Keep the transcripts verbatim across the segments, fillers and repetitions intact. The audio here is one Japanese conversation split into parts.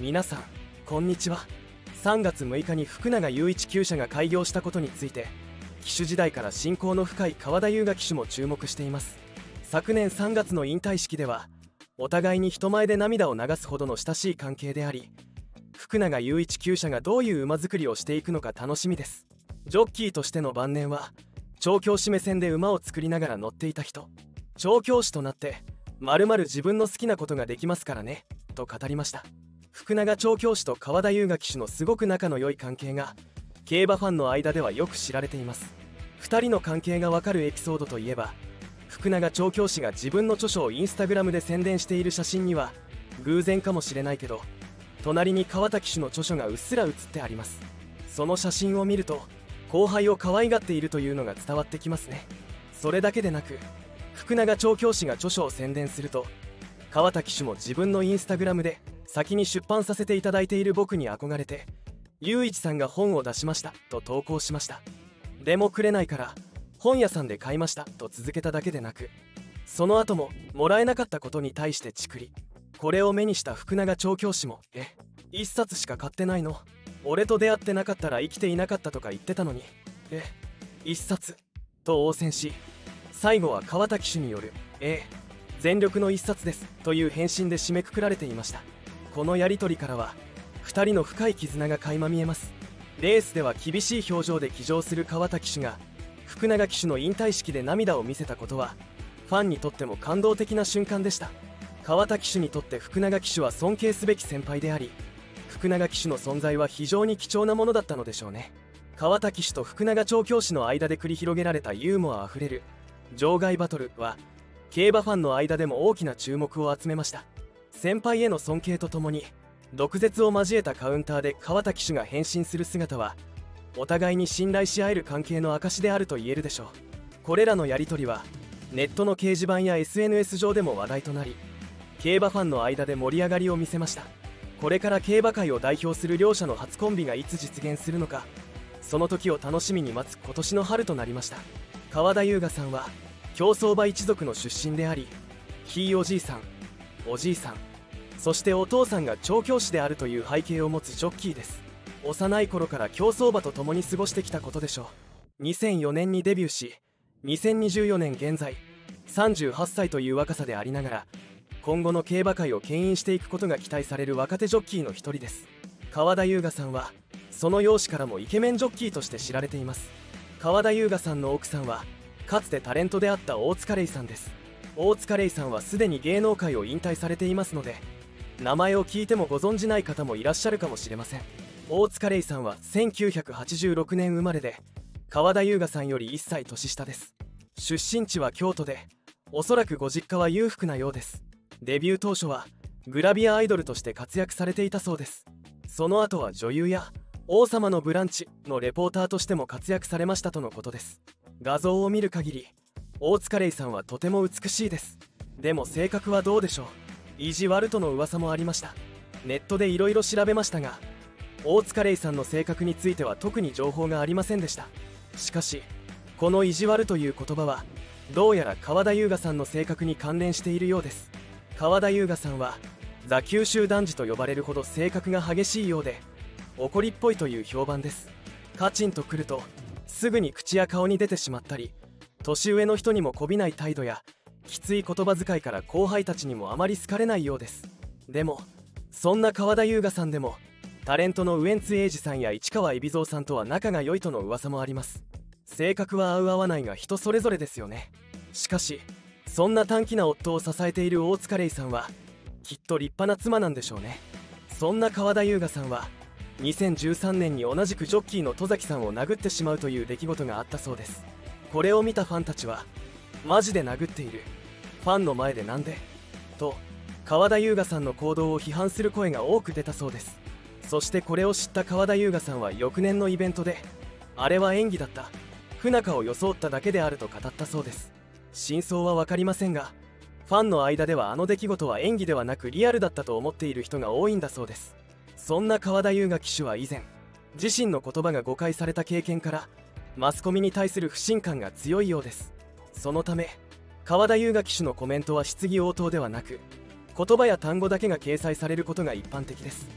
皆さんこんにちは。さんがつむいかに福永祐一厩舎が開業したことについて、騎手時代から親交の深い川田優雅騎手も注目しています。昨年さんがつの引退式ではお互いに人前で涙を流すほどの親しい関係であり、福永祐一厩舎がどういう馬作りをしていくのか楽しみです。ジョッキーとしての晩年は調教師目線で馬を作りながら乗っていた人、調教師となってまるまる自分の好きなことができますからねと語りました。福永調教師と川田優雅騎手のすごく仲の良い関係が競馬ファンの間ではよく知られています。ふたりの関係がわかるエピソードといえば、福永調教師が自分の著書をインスタグラムで宣伝している写真には、偶然かもしれないけど隣に川田騎手の著書がうっすら写ってあります。その写真を見ると後輩を可愛がっているというのが伝わってきますね。それだけでなく、福永調教師が著書を宣伝すると、川田騎手も自分のインスタグラムで先に出版させていただいている僕に憧れて雄一さんが本を出しましたと投稿しました。でもくれないから本屋さんで買いましたと続けただけでなく、その後ももらえなかったことに対してチクリ。これを目にした福永調教師も、え一冊しか買ってないの、俺と出会ってなかったら生きていなかったとか言ってたのに、え一冊と応戦し、最後は川田騎手によるえ全力の一冊ですという返信で締めくくられていました。このやり取りからはふたりの深い絆が垣間見えます。レースでは厳しい表情で騎乗する川田騎手が福永騎手の引退式で涙を見せたことはファンにとっても感動的な瞬間でした。川田騎手にとって福永騎手は尊敬すべき先輩であり、福永騎手の存在は非常に貴重なものだったのでしょうね。川田騎手と福永調教師の間で繰り広げられたユーモアあふれる場外バトルは競馬ファンの間でも大きな注目を集めました。先輩への尊敬とともに毒舌を交えたカウンターで川田騎手が変身する姿はお互いに信頼し合える関係の証であると言えるでしょう。これらのやり取りはネットの掲示板や エスエヌエス 上でも話題となり、競馬ファンの間で盛り上がりを見せました。これから競馬界を代表する両者の初コンビがいつ実現するのか、その時を楽しみに待つ今年の春となりました。川田優雅さんは競走馬一族の出身であり、ひいおじいさん、おじいさん、そしてお父さんが調教師であるという背景を持つジョッキーです。幼い頃から競走馬と共に過ごしてきたことでしょう。にせんよねんにデビューし、にせんにじゅうよねん現在さんじゅうはっさいという若さでありながら、今後の競馬界を牽引していくことが期待される若手ジョッキーの一人です。川田優雅さんはその容姿からもイケメンジョッキーとして知られています。川田優雅さんの奥さんはかつてタレントであった大塚レイさんです。大塚レイさんはすでに芸能界を引退されていますので、名前を聞いてもご存じない方もいらっしゃるかもしれません。大塚レイさんはせんきゅうひゃくはちじゅうろくねん生まれで、川田優雅さんよりいっさい年下です。出身地は京都で、おそらくご実家は裕福なようです。デビュー当初はグラビアアイドルとして活躍されていたそうです。その後は女優や王様のブランチのレポーターとしても活躍されましたとのことです。画像を見る限り大塚レイさんはとても美しいです。でも性格はどうでしょう。意地悪との噂もありました。ネットでいろいろ調べましたが、大塚レイさんの性格については特に情報がありませんでした。しかしこの意地悪という言葉はどうやら川田優雅さんの性格に関連しているようです。川田優雅さんはザ・九州男児と呼ばれるほど性格が激しいようで、怒りっぽいという評判です。カチンとくるとすぐに口や顔に出てしまったり、年上の人にもこびない態度やきつい言葉遣いから後輩たちにもあまり好かれないようです。でもそんな川田優雅さんでもタレントのウエンツ瑛士さんや市川海老蔵さんとは仲が良いとの噂もあります。性格は合う合わないが人それぞれですよね。しかしそんな短気な夫を支えている大塚レイさんはきっと立派な妻なんでしょうね。そんな川田優雅さんはにせんじゅうさんねんに同じくジョッキーの戸崎さんを殴ってしまうという出来事があったそうです。これを見たファンたちはマジで殴っている、ファンの前でなんでと川田優雅さんの行動を批判する声が多く出たそうです。そしてこれを知った川田優雅さんは翌年のイベントで、あれは演技だった、不仲を装っただけであると語ったそうです。真相は分かりませんが、ファンの間ではあの出来事は演技ではなくリアルだったと思っている人が多いんだそうです。そんな川田優雅騎手は以前自身の言葉が誤解された経験からマスコミに対する不信感が強いようです。そのため川田優雅騎手のコメントは質疑応答ではなく、言葉や単語だけが掲載されることが一般的です。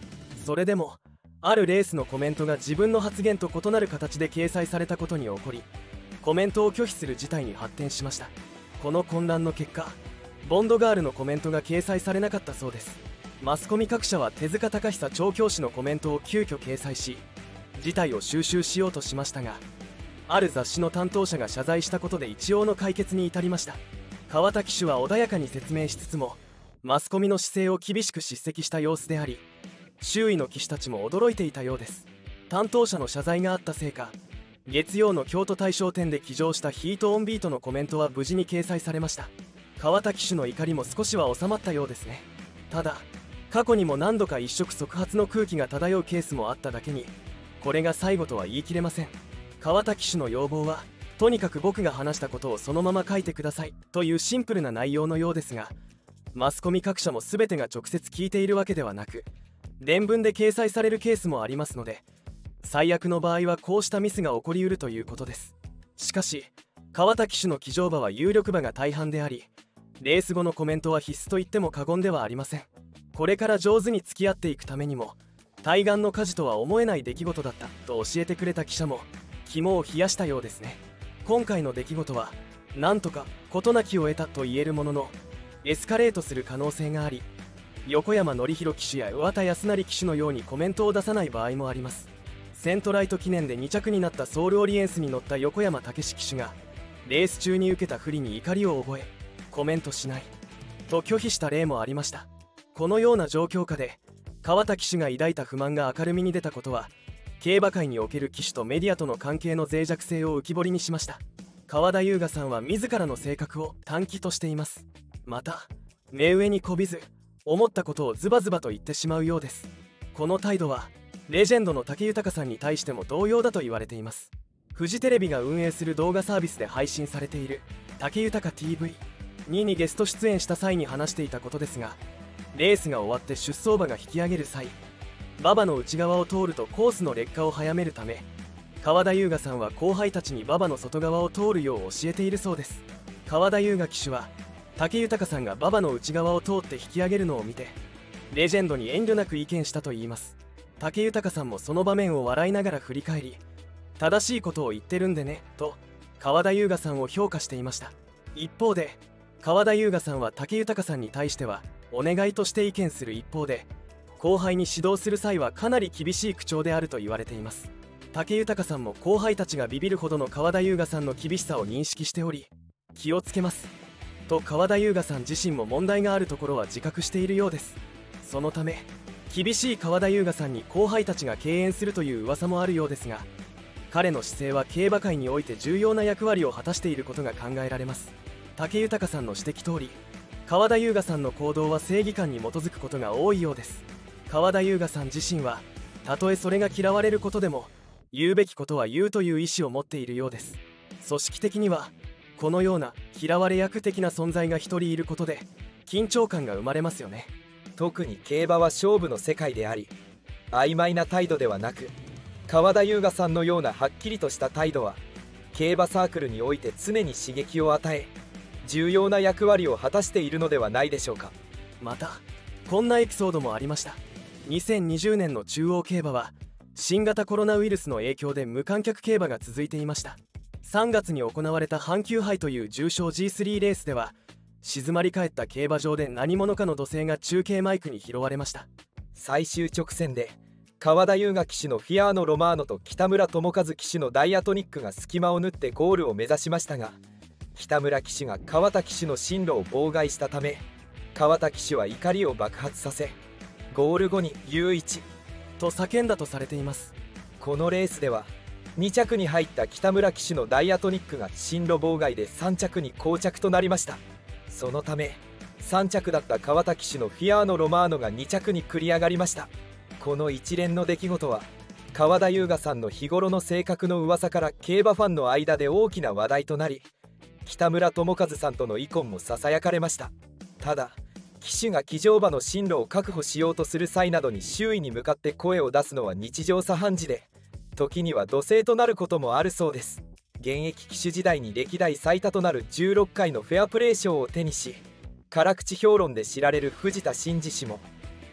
それでもあるレースのコメントが自分の発言と異なる形で掲載されたことに起こり、コメントを拒否する事態に発展しました。この混乱の結果、ボンドガールのコメントが掲載されなかったそうです。マスコミ各社は手塚隆久調教師のコメントを急遽掲載し、事態を収拾しようとしましたが、ある雑誌の担当者が謝罪したことで一応の解決に至りました。川田騎手は穏やかに説明しつつも、マスコミの姿勢を厳しく叱責した様子であり、周囲の騎手たちも驚いていたようです。担当者の謝罪があったせいか、月曜の京都大賞典で騎乗したヒートオンビートのコメントは無事に掲載されました。川田騎手の怒りも少しは収まったようですね。ただ過去にも何度か一触即発の空気が漂うケースもあっただけに、これが最後とは言い切れません。川田騎手の要望は、とにかく僕が話したことをそのまま書いてくださいというシンプルな内容のようですが、マスコミ各社も全てが直接聞いているわけではなく、伝聞で掲載されるケースもありますので、最悪の場合はこうしたミスが起こりうるということです。しかし川田騎手の騎乗馬は有力馬が大半であり、レース後のコメントは必須と言っても過言ではありません。これから上手に付き合っていくためにも、対岸の火事とは思えない出来事だったと教えてくれた記者も肝を冷やしたようですね。今回の出来事はなんとか事なきを得たと言えるものの、エスカレートする可能性があり、横山典弘騎手や上田康成騎手のようにコメントを出さない場合もあります。セントライト記念でに着になったソウルオリエンスに乗った横山武史騎手がレース中に受けた不利に怒りを覚え、コメントしないと拒否した例もありました。このような状況下で川田騎手が抱いた不満が明るみに出たことは、競馬界における騎手とメディアとの関係の脆弱性を浮き彫りにしました。川田優雅さんは自らの性格を短気としています。また目上にこびず、思ったことをズバズバと言ってしまうようです。この態度はレジェンドの武豊さんに対しても同様だと言われています。フジテレビが運営する動画サービスで配信されている武豊 ティーブイ ににゲスト出演した際に話していたことですが、レースが終わって出走馬が引き上げる際、馬場の内側を通るとコースの劣化を早めるため、川田優雅さんは後輩たちに馬場の外側を通るよう教えているそうです。川田優雅騎手は武豊さんが馬場の内側を通って引き上げるのを見て、レジェンドに遠慮なく意見したといいます。武豊さんもその場面を笑いながら振り返り、正しいことを言ってるんでねと川田優雅さんを評価していました。一方で川田優雅さんは武豊さんに対してはお願いとして意見する一方で、後輩に指導する際はかなり厳しい口調であると言われています。武豊さんも後輩たちがビビるほどの川田優雅さんの厳しさを認識しており、気をつけますと川田優雅さん自身も問題があるところは自覚しているようです。そのため厳しい川田優雅さんに後輩たちが敬遠するという噂もあるようですが、彼の姿勢は競馬界において重要な役割を果たしていることが考えられます。武豊さんの指摘通り、川田優雅さんの行動は正義感に基づくことが多いようです。川田優雅さん自身はたとえそれが嫌われることでも言うべきことは言うという意思を持っているようです。組織的にはこのような嫌われ役的な存在が一人いることで緊張感が生まれますよね。 特に競馬は勝負の世界であり、曖昧な態度ではなく、川田優雅さんのようなはっきりとした態度は競馬サークルにおいて常に刺激を与え、重要な役割を果たしているのではないでしょうか。 またこんなエピソードもありました。にせんにじゅうねんの中央競馬は新型コロナウイルスの影響で無観客競馬が続いていました。さんがつに行われた阪急杯という重賞 ジースリー レースでは、静まり返った競馬場で何者かの土星が中継マイクに拾われました。 最終直線で川田優雅騎手のフィアーノ・ロマーノと北村智和騎手のダイアトニックが隙間を縫ってゴールを目指しましたが、北村騎手が川田騎手の進路を妨害したため、川田騎手は怒りを爆発させ、ゴール後にユーいちと叫んだとされています。 このレースではに着に入った北村騎手のダイアトニックが進路妨害でさん着に降着となりました。そのためさん着だった川田騎手のフィアーノ・ロマーノがに着に繰り上がりました。この一連の出来事は川田優雅さんの日頃の性格の噂から競馬ファンの間で大きな話題となり、北村智和さんとの遺恨もささやかれました。ただ騎手が騎乗馬の進路を確保しようとする際などに周囲に向かって声を出すのは日常茶飯事で、時には怒声となることもあるそうです。現役騎手時代に歴代最多となるじゅうろっかいのフェアプレー賞を手にし、辛口評論で知られる藤田真嗣氏も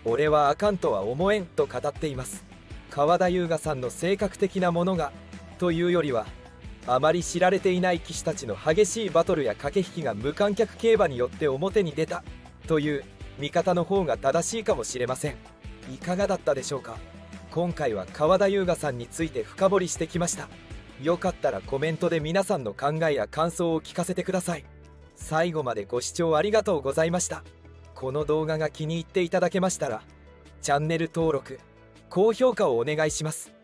俺はあかんとは思えんと語っています。川田優雅さんの性格的なものがというよりは、あまり知られていない騎士たちの激しいバトルや駆け引きが無観客競馬によって表に出たという見方の方が正しいかもしれません。いかがだったでしょうか。今回は川田優雅さんについて深掘りしてきました。よかったらコメントで皆さんの考えや感想を聞かせてください。最後までご視聴ありがとうございました。この動画が気に入っていただけましたらチャンネル登録、高評価をお願いします。